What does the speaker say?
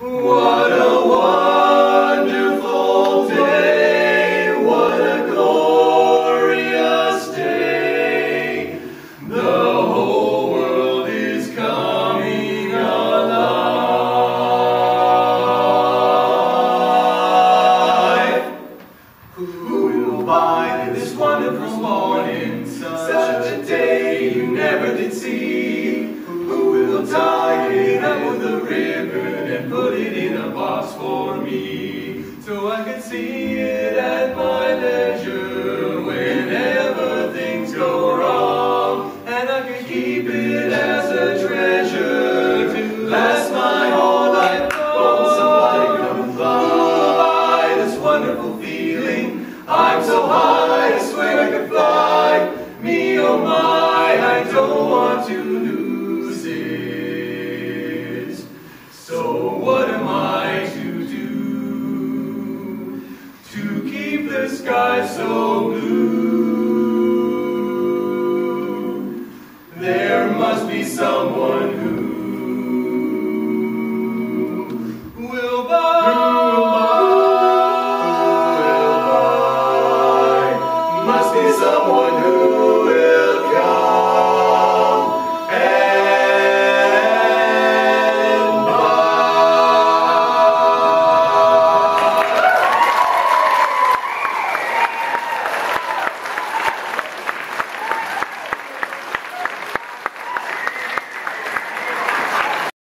What a wonderful day, what a glorious day. The whole world is coming alive. Who will buy this wonderful morning, such a day you never did see? Who will tie it up with a ribbon and put it in a box for me, so I can see it at my leisure whenever things go wrong, and I can keep it as a treasure to last my whole life. Won't somebody come by this wonderful feeling? I'm so high, I swear I could fly. Me, oh my, I don't want to lose it. So what am I to do to keep the sky so blue? There must be someone who will buy. Must be someone who